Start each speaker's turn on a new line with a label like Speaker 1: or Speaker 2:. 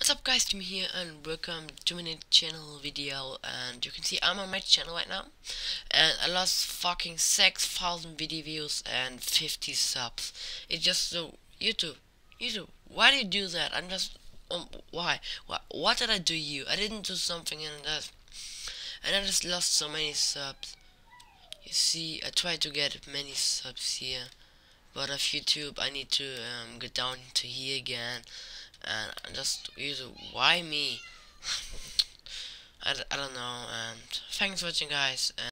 Speaker 1: What's up guys, Jimmy here and welcome to my channel video. And you can see I'm on my channel right now and I lost fucking 6,000 video views and 50 subs. It's just so YouTube, why do you do that? I'm just why? What did I do you? I didn't do something and I just lost so many subs. You see, I tried to get many subs here, but of YouTube I need to go down to here again, and I just use why me. I don't know, and thanks for watching guys. And